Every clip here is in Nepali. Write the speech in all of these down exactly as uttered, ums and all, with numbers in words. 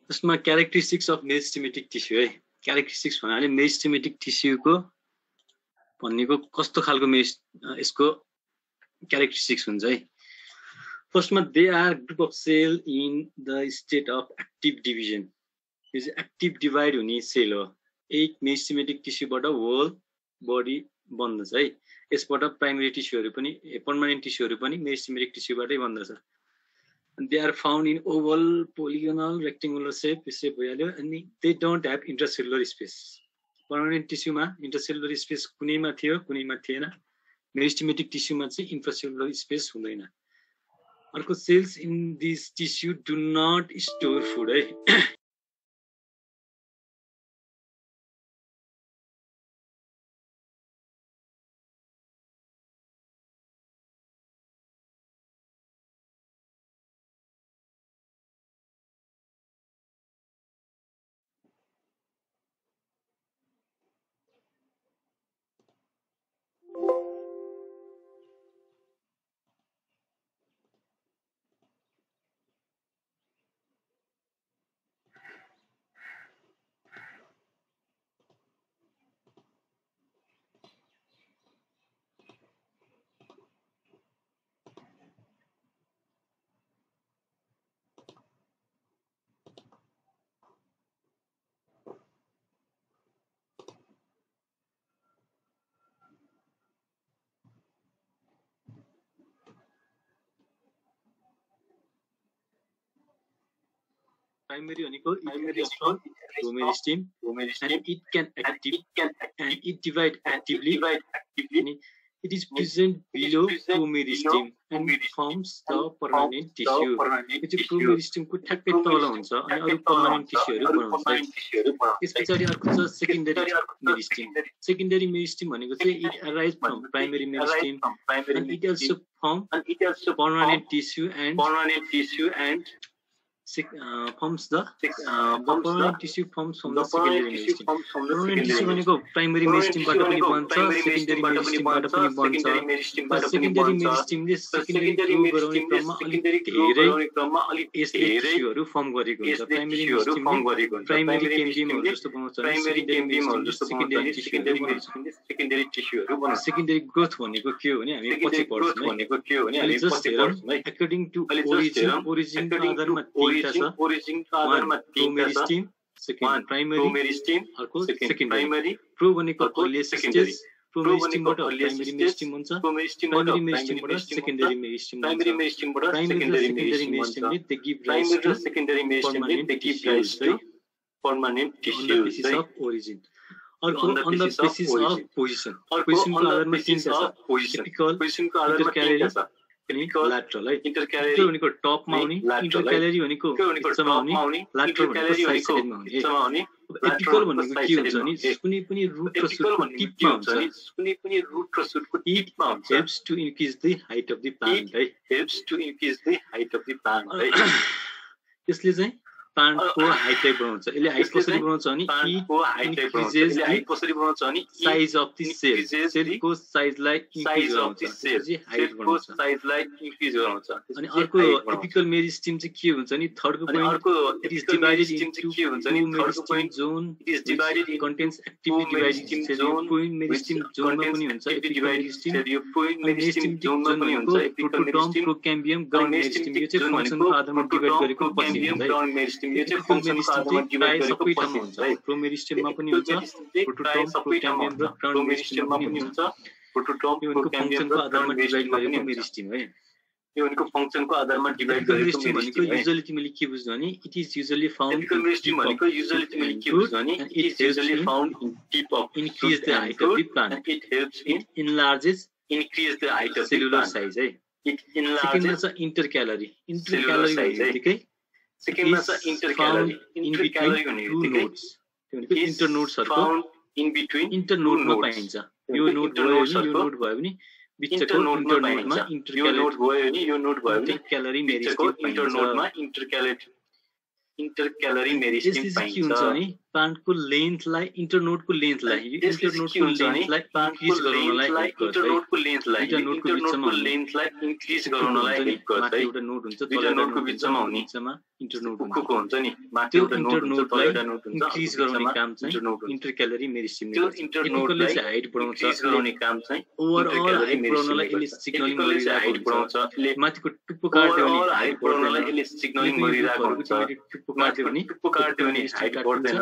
यसमा क्यारेक्टरिस्टिक्स अफ मेरिस्टेमेटिक टिस्यु है क्यारेक्टरिस्टिक्स भन्नाले मेरिस्टेमेटिक टिस्युको भन्नेको कस्तो खालको मेरिस यसको क्यारेक्टरिस्टिक्स हुन्छ है फर्स्टमा they are group of cell in the state of active division यो चाहिँ एक्टिभ डिभाइड हुने सेल हो एक मेरिस्टेमेटिक टिस्युबाट होल बडी बन्दछ है यसबाट प्राइमरी टिस्युहरू पनि पर्मानेन्ट टिस्युहरू पनि मेरिस्टेमेटिक टिस्युबाटै बन्दछ they are found in oval polygonal rectangular shape shape भइहाल्यो अनि they don't have intracellular space permanent tissue मा intracellular space कुनैमा थियो कुनैमा थिएन मेरिस्टेमेटिक टिस्यु मा चाहिँ intracellular space हुँदैन अर्को cells in this tissue do not store food है primary भनेको primary strong meristem and it can active and it divide actively and it is present below meristem and forms the permanent tissue यो चाहिँ meristem को ठ्याक्कै तल हुन्छ अनि अरु permanent टिस्युहरु बनाउँछ यसपछि अर्को छ secondary meristem secondary meristem भनेको चाहिँ it arises from primary meristem and it also form and it also permanent tissue and permanent tissue and Uh, forms the uh, the permanent tissue forms from the secondary meristem. Permanent tissue भनेको primary meristem बाट पनि बन्छ, secondary meristem बाट पनि बन्छ. Secondary meristem ले secondary grow गराउने क्रममा अलिक धेरै यसले टिस्युहरु फर्म गरेको हुन्छ. Primary meristem ले primary cambium जस्तो बनाउँछ अनि secondary meristem जस्तो secondary tissue secondary टिस्युहरु बनाउँछ. Secondary growth भनेको के हो भने हामी पछि पढ्छौँ भनेको के हो भने हामी पछि पढ्छौँ. According to origin origin को आधारमा origin आधारमा तीनटा छ second primary meristem अर्को second primary pro भनेको earliest stage pro meristem बाट primary meristem हुन्छ primary meristem बाट secondary meristem primary meristem बाट secondary meristem ले they give rise to secondary meristem ले they give rise to permanent tissue of origin अर्को on the basis of position position को आधारमा तीनटा छ typical position को आधारमा तीनटा छ typical lateral है intercalary भनेको टप मा हुने intercalary भनेको बिचमा हुने lateral भनेको साइड साइडमा हुने एपिकल भनेको के हुन्छ नि कुनै पनि रुट र सुटको टिपमा हुन्छ नि कुनै पनि रुट र सुटको टिपमा हुन्छ helps to increase the height of the plant है helps to increase the height of the plant है यसले चाहिँ plant को height लाई बढाउँछ यसले height कसरी बढाउँछ भने it increases height कसरी बढाउँछ भने size of the cell cell को size लाई increase गराउँछ त्यसपछि height बढाउँछ size लाई increase गराउँछ अनि अर्को typical meristem चाहिँ के हुन्छ नि थर्ड को point अर्को it is divided into के हुन्छ नि meristem zone it is divided contains actively divided zone point meristem zone मा पनि हुन्छ actively meristem यो point meristem zone मा पनि हुन्छ protodome procambium ground meristem यो चाहिँ function को आधारमा डिभाइड गरेको पछि हुन्छ यो चाहिँ फंक्सन आधारमा डिभाइड गरेको पछि हुन्छ प्रो मेरिस्टेममा पनि हुन्छ प्रोटोटोम प्रोकाम्बियम र ग्राउन्ड मेरिस्टेममा पनि हुन्छ प्रोटोटोम यो फंक्सनको आधारमा डिभाइड गरेको मेरिस्टेम है यो उनको फंक्सनको आधारमा डिभाइड गरेको मेरिस्टेम है युजुअली तिमीले के बुझ्नु भने it is usually found typical meristem भनेको युजुअली तिमीले के बुझ्नु भने it is usually found in tip of increase the height of the plant it helps in enlarges increase the height of cellular size है इट इनलार्जेस इंटरक्यालरी इंटरक्यालरी भनेकै Second is intercalary. Intercalary भनेको त्यही internodesहरुको in between internode मा पाइन्छ यो नोड भयो यो नोड भयो भने बिचको नोडमा यो नोड भयो भने यो नोड भयो भने क्यालोरी मेरिस्टेम पाइन्छ internode मा intercalary intercalary मेरिस्टेम पाइन्छ के हुन्छ भने प्लान्टको लेन्थलाई इन्टरनोडको लेन्थलाई इन्टरनोडको लेन्थलाई इन्क्रिज गराउनलाई इन्टरनोडको लेन्थलाई इन्टरनोडको बिचमा लेन्थलाई इन्क्रिज गराउनलाई हेल्प गर्छ एउटा नोड हुन्छ दुईटा नोडको बिचमा हुने बिचमा इन्टरनोड हुन्छ हुन्छ नि माथि एउटा नोड हुन्छ तल एउटा नोड हुन्छ इन्क्रिज गराउने काम चाहिँ इन्टरक्यालोरी मेरिस्टिमले गर्छ इन्टरनोडले चाहिँ हाइट बढाउँछ गराउने काम चाहिँ ओभरअल हाइट बढाउनलाई यसले सिग्नलिङ गरिरहेको हुन्छ माथिको टुप्पो काट्यो भने हाइट बढाउनलाई यसले सिग्नलिङ गरिरहेको हुन्छ टुप्पो काट्यो भने टुप्पो काट्यो भने हाइट बढ्दैन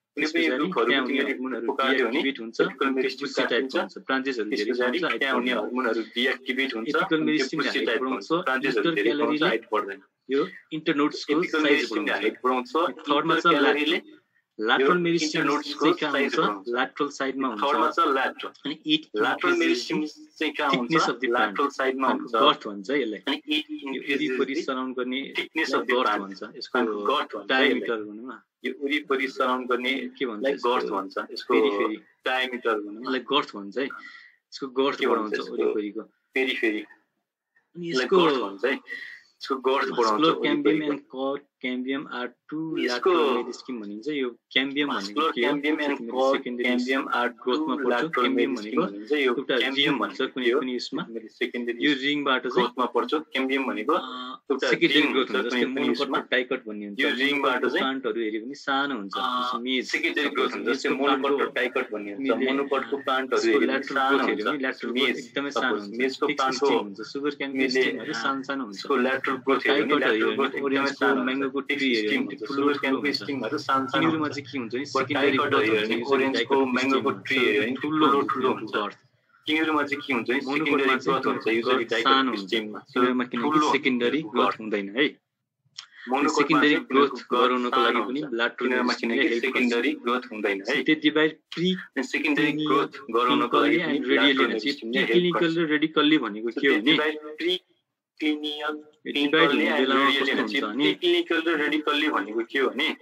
यो इन्टरनोड्सको साइज बढाउँछ थर्डमा छ lateral meristem चाहिँ कहाँ हुन्छ lateral साइडमा हुन्छ थर्डमा छ lateral अनि इट lateral meristem चाहिँ कहाँ हुन्छ lateral साइडमा हुन्छ गर्थ भन्छ यसलाई अनि इट वरिपरि सराउन्ड गर्ने थिकनेस अफ गर्थ भन्छ यसको गर्थ डायमिटर भनौँ न यो वरिपरि सराउन्ड गर्ने के भन्छ गर्थ भन्छ यसको डायमिटर भनौँ यसलाई गर्थ भन्छ है यसको गर्थ बढाउँछ वरिपरिको पेरिफेरी अनि यसको गर्थ भन्छ है यसको गर्थ बढाउँछ क्याम्बियम एन्ड कट cambium are two lateral meristem भनिन्छ यो क्याम्बियम भनेको के हो क्याम्बियम एन्ड कट क्याम्बियम आर ग्रोथमा पर्छ क्याम्बियम भनेको एउटा रिङ भन्छ कुनै पनि यसमा सेकेन्डरी यो रिङबाट चाहिँ ग्रोथमा पर्छ क्याम्बियम भनेको एउटा सेकेन्डरी ग्रोथ हुन्छ जस्तै मोनोकट टाइकट भन्ने हुन्छ यो रिङबाट चाहिँ प्लान्टहरु हेरि पनि सानो हुन्छ मेज सेकेन्डरी ग्रोथ हुन्छ जस्तै मोनोकट टाइकट भन्ने हुन्छ मोनोकटको प्लान्टहरु हेरि पनि सानो हुन्छ ल्याटरल मेज एकदमै सानो हुन्छ मेजको प्लान्टको हुन्छ सुगर क्यान मेजहरु सानो सानो हुन्छ यसको ल्याटरल ग्रोथ हेरि पनि ल्याटरल ग्रोथ एकदमै सानो म्याङ्गोको ट्री हेरि पनि सुगर क्यान मेजहरु सानो सानो तिनीहरुमा चाहिँ के हुन्छ नि सेकेन्डरी ग्रोथ हेरि ओरेन्जको म्याङ्गोको ट्री हेरि पनि ठुलो ठुलो हुन्छ तिनीहरुमा चाहिँ के हुन्छ नि सेकेन्डरी ग्रोथ हुन्छ युजुअली सानो हुन्छ तिनीहरुमा किनकि सेकेन्डरी ग्रोथ हुँदैन है सेकेन्डरी ग्रोथ गराउनको लागि पनि ल्याटरलमा किनकि सेकेन्डरी ग्रोथ हुँदैन है त्यति बाहेक प्री सेकेन्डरी ग्रोथ गराउनको लागि अनि रेडियली चाहिँ क्लिनिकल र रेडिकल्ली भनेको के हो नि प्री क्लिनिकल डिभाइड हुने बेलामा कस्तो हुन्छ भने क्लिनिकल र रेडिकल्ली भनेको के हो नि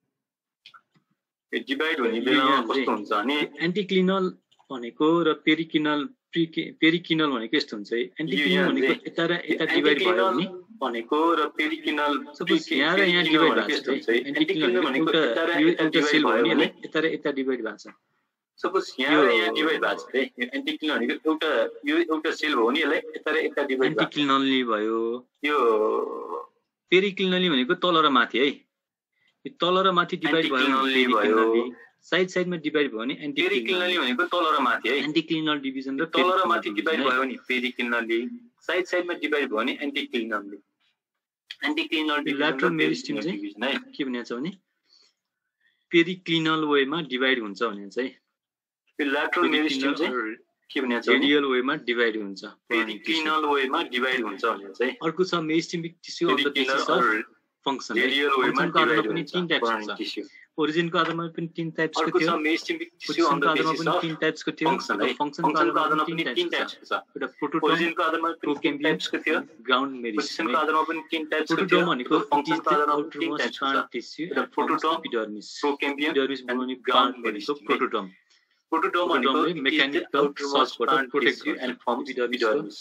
डिभाइड हुने बेलामा कस्तो हुन्छ भने एन्टिक्लिनल भनेको र पेरिकिनल पेरिकिनल भनेको यस्तो हुन्छ एन्टिक्लिनल भनेको यता र यता डिभाइड भयो भने भनेको र पेरिकिनल सपोज यहाँ र यहाँ डिभाइड भएको छ एन्टिक्लिनल भनेको एउटा एउटा सेल भयो नि यता र यता डिभाइड भएको छ सपोज यहाँ र यहाँ डिभाइड भएको छ है एन्टिक्लिनल भनेको एउटा यो एउटा सेल भयो नि यसलाई यता र यता डिभाइड एन्टिक्लिनली भयो यो पेरिकिनली भनेको तल र माथि है यो तल र माथि डिभाइड भयो साइड साइडमा डिभाइड भयो भने एन्टिक्लिनली भनेको तल र माथि है एन्टिक्लिनल डिभिजन र तल र माथि डिभाइड भयो नि पेरिकिनली साइड साइडमा डिभाइड भयो नि एन्टिक्लिनली एन्टिक्लिनल ल्याटरल मेरिस्टेम चाहिँ है के भनिन्छ भने पेरिक्लिनल वेमा डिभाइड हुन्छ भने चाहिँ यो ल्याटरल मेरिस्टेम चाहिँ के भनिन्छ रेडियल वेमा डिभाइड हुन्छ पेरिक्लिनल वेमा डिभाइड हुन्छ भने चाहिँ अर्को छ meristemic tissue of the basis of function radial वेमा डिभाइड पनि तीन टाइप्स छ ओरिजिनको आधारमा पनि तीन टाइप्सको थियो meristemic tissue on the basis of तीन टाइप्सको थियो फंक्शनको आधारमा पनि तीन टाइप्सको छ एउटा प्रोटोटोम ओरिजिनको आधारमा पनि तीन टाइप्सको थियो ग्राउन्ड मेरिस्टेमको आधारमा पनि तीन टाइप्सको थियो प्रोटोटोम भनेको फंक्शनको आधारमा पनि तीन टाइप्सको टिस्यु र प्रोटोटोम एपिडर्मिस प्रोकेम्बियम एपिडर्मिस बनाउने ग्राउन्ड मेरिस्टेम प्रोटोटोम प्रोटोटोम भनेको मेकानिकल ससबाट protect and form epidermis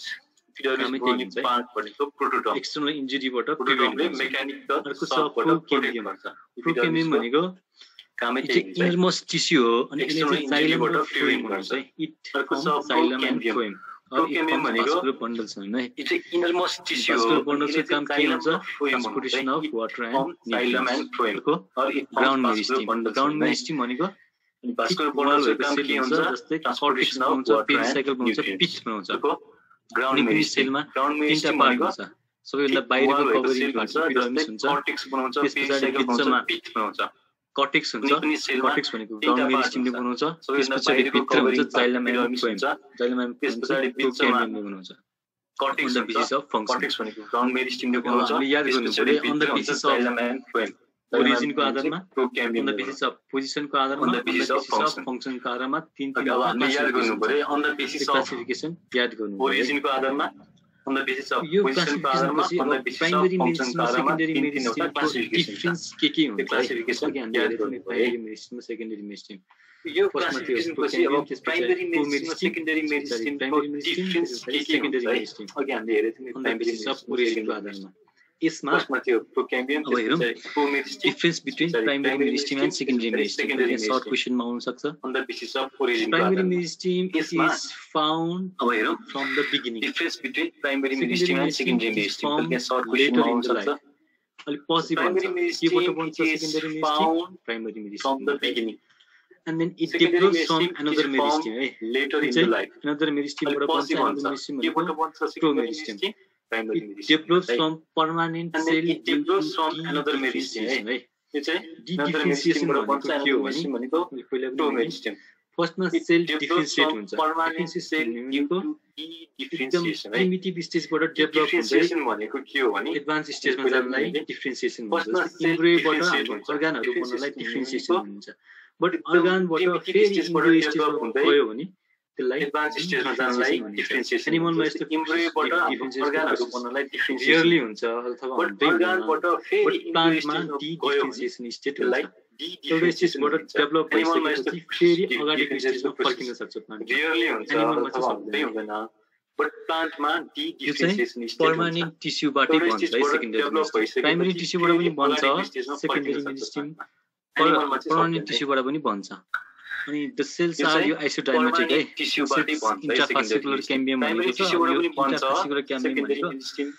external इन्जुरीबाट प्रिभेन्ट मेकानिकल ससबाट प्रोटेक्ट गर्छ प्रोकेम्बियम भनेको इनरमोस्ट टिस्यु हो अनि यसले चाहिँ जाइलम र फ्लोएम हुन्छ it xylem and phloem procambium भनेको बन्डल्स हैन है इट इनरमोस्ट टिस्यु हो बन्डल्सको काम के हुन्छ transportation of water and xylem and phloem को ग्राउन्ड मेरिस्टेम ग्राउन्ड मेरिस्टेम भनेको अनि भास्कुलर बन्डल्सको काम के हुन्छ जस्तै ट्रान्सपोर्टेसन अफ वाटर पेरिसाइकल बनाउँछ पिच बनाउँछ ग्राउन्ड मेरिस्टेममा तीनटा पार्ट हुन्छ सबैभन्दा बाहिरको कभरिङ हुन्छ एपिडर्मिस हुन्छ कर्टेक्स बनाउँछ पेरिसाइकल बनाउँछ पिच बनाउँछ कर्टेक्स हुन्छ कर्टेक्स भनेको ग्राउन्ड मेरिस्टेमले बनाउँछ त्यसपछि भित्र हुन्छ xylem and phloem xylem and त्यसपछि प्रोकेम्बियमले बनाउँछ cortex on the basis of function cortex भनेको ग्राउन्ड मेरिस्टेमले बनाउँछ याद गर्नु पर्यो on the basis of xylem and phloem ओरिजिनको आधारमा procambium on the basis of पोजिसनको आधारमा अन द बेसिस अफ फंक्शनको आधारमा तीन तीन याद गर्नु पर्यो on the basis of classification याद गर्नु पर्यो ओरिजिनको आधारमा अन द बेसिस अफ पोजिसनको आधारमा अन द बेसिस अफ फंक्शनको आधारमा तीन तीन वटा क्लासिफिकेसन डिफरेन्स के के हुन्छ क्लासिफिकेसन याद गर्नु पर्यो मेरिस्टेम सेकेन्डरी मेरिस्टेम यो क्लासिफिकेसन पछि अब प्राइमरी मेरिस्टेम सेकेन्डरी मेरिस्टेमको डिफरेन्स के के हुन्छ सेकेन्डरी मेरिस्टेम अघि हामीले हेरेको थियौं प्राइमरी मेरिस्टेम ओरिजिनको आधारमा यसमा फर्स्टमा थियो प्रोक्याम्बियम, त्यसपछि promeristem, difference between primary meristem and secondary meristem short question आउन सक्छ on the basis of origin primary meristem is found अब हेरौँ from the beginning difference between primary meristem and secondary meristem के सर्ट क्वेशनमा आउन सक्छ अलि पोसिबल प्राइमरी मेरिस्टिम बन्छ secondary meristem primary meristem from the beginning and then it develops from another meristem eh? later in the life another meristem बाट बन्छ another meristem promeristem primary meristem develops from permanent and cell it develops from another meristem है यो चाहिँ another meristem बाट बन्छ another meristem भनेको promeristem फर्स्ट मा सेल डिफरेन्शिएट हुन्छ permanent cell भनेको differentiation है प्रिमिटिभ स्टेजबाट डेभलप हुन्छ differentiation भनेको के हो भने एडभान्स स्टेजमा जानलाई डिफरेन्शिएसन भन्छ इम्ब्रियोबाट अर्गानहरु बन्नलाई डिफरेन्शिएसन हुन्छ बट अर्गानबाट फेरि इम्ब्रियो स्टेजमा गयो भने त्यसलाई एडभान्स स्टेजमा जानलाई डिफरेन्शिएसन एनिमलमा यस्तो इम्ब्रियोबाट अर्गानहरु बन्नलाई डिफरेन्शिएसन रियरली हुन्छ अथवा हुँदैन अर्गानबाट फेरि प्लान्टमा डी डिफरेन्शिएसन स्टेट हुन्छ एउटा स्टेजबाट डेभलप भइसकेपछि फेरि अगाडिको स्टेजमा फर्किन सक्छ प्लान्ट रियरली हुन्छ अथवा हुँदैन बट प्लान्टमा डी डिफरेन्शिएसन स्टेट पर्मानेन्ट टिस्युबाटै बन्छ है सेकेन्डरी प्राइमरी टिस्युबाट पनि बन्छ सेकेन्डरी मेरिस्टिम पर्मानेन्ट टिस्युबाट पनि बन्छ अनि द सेल्स आर यो आइसोडायमेट्रिक है इन्ट्राफास्कुलर क्याम्बियम भनेको छ यो इन्ट्राफास्कुलर क्याम्बियम भनेको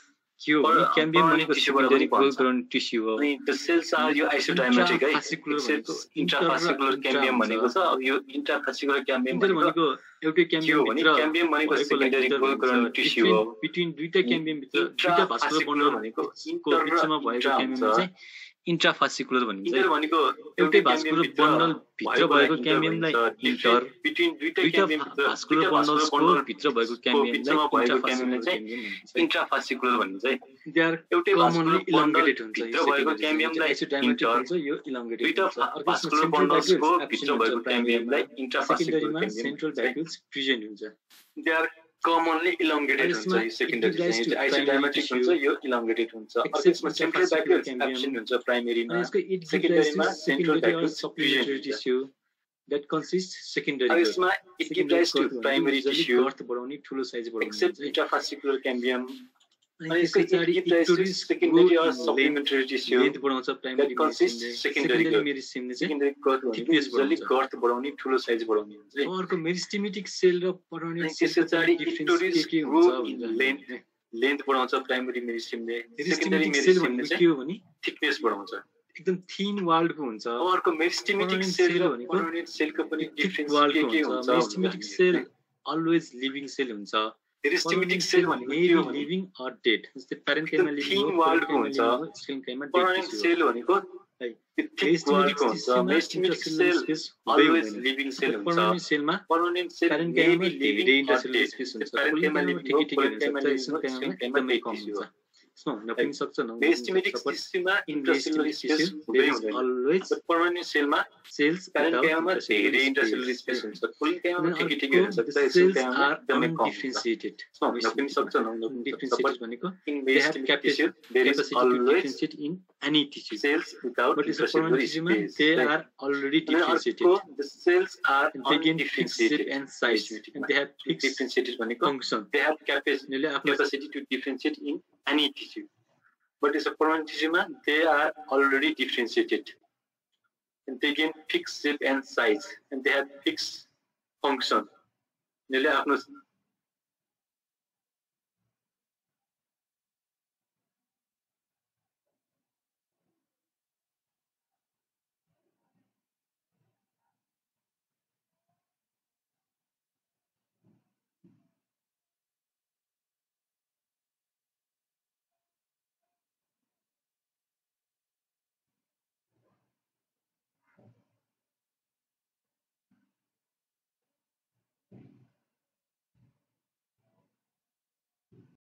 के हो भने क्याम्बियम भनेको सेकेन्डरी गोल ग्राउन्ड टिस्यु हो अनि द सेल्स आर यो आइसोडायमेट्रिक है इन्ट्राफास्कुलर क्याम्बियम भनेको छ अब यो इन्ट्राफास्कुलर क्याम्बियम भनेको एउटै क्याम्बियम भित्र क्याम्बियम भनेको सेकेन्डरी गोल ग्राउन्ड टिस्यु हो बिट्विन दुईटा क्याम्बियम भित्र दुईटा भास्कुलर बन्डल भनेको को बिचमा भएको क्याम्बियम चाहिँ इन्ट्राफास्कुलर भनिन्छ भनेको एउटै भास्कुलर बन्डल भित्र भएको क्याम्बियमलाई इन्टर बिट्विन दुईटा भास्कुलर बन्डल्सको भित्र भएको क्याम्बियमलाई इन्ट्राफास्कुलर भनिन्छ दे आर एउटै कमनली इलोंगेटेड हुन्छ भित्र भएको क्याम्बियमलाई आइसोडायमेट्रिक हुन्छ यो इलोंगेटेड दुईटा भास्कुलर बन्डल्सको भित्र भएको क्याम्बियमलाई इन्ट्राफास्कुलर सेकेन्डरीमा सेन्ट्रल भ्याक्युल्स प्रेजेन्ट हुन्छ दे आर कमनली इलोंगेटेड हुन्छ यो सेकेन्डरी चाहिँ आइसोडायमेट्रिक हुन्छ यो इलोंगेटेड हुन्छ अर्कोमा सेन्ट्रल भ्याक्युल्स एब्सेन्ट हुन्छ प्राइमरीमा सेकेन्डरीमा central vacuoles present tissue that consists secondary growth. यसमा it gives rise to primary tissue growth बढाउने ठुलो साइज बढाउने except intrafascicular cambium अनि त्यसपछि it gives rise to secondary or supplementary tissue length बढाउँछ प्राइमरी consists secondary मेरिस्टिमले चाहिँ secondary growth usually growth बढाउने ठुलो साइज बढाउने हुन्छ अर्को मेरिस्टेमेटिक सेल र पराउने त्यसपछि डिफरेन्स के हुन्छ लेन्थ लेन्थ बढाउँछ प्राइमरी मेरिस्टिमले सेकेन्डरी मेरिस्टिमले चाहिँ के हो भने थिकनेस बढाउँछ एकदम थिन वाल्डको हुन्छ अर्को मेरिस्टेमेटिक सेल भनेको पर्मानेन्ट सेलको पनि डिफरेन्स के के हुन्छ meristematic cell always living cell हुन्छ मेरिस्टेमेटिक सेल भनेको के हो लिभिङ अर डेड जस्तै प्यारेन्काइमा लिभिङ थिन वाल्डको हुन्छ पर्मानेन्ट सेल भनेको थिक वाल्डको हुन्छ meristematic cell always living cell हुन्छ पर्मानेन्ट सेलमा permanent cell parenchyma living intercellular space हुन्छ प्यारेन्काइमा लिभिङ ठिकै एकदमै कम हुन्छ So, nothing such a number. Meristematic टिस्युमा इन्ट्रासेलुलर स्पेस हुँदै हुँदैन always but पर्मानेन्ट सेलमा cells प्यारेन्काइमा धेरै इन्ट्रासेलुलर स्पेस हुन्छ कोलिकाइमा ठिकै ठिकै हुन्छ the cells are undifferentiated नहुन सक्छ नहुन differentiated भनेको in they have tissue capacity there is to always differentiate in any tissue cells without but is a intracellular tissue they space are already and differentiated the cells are they gain fixed shape undifferentiated and size and they have fixed differentiated भनेको function they have capacity यसले आफ्नो capacity to differentiate in any tissue but is a permanent tissue they are already differentiated and they gain fixed shape and size and they have fixed function यसले आफ्नो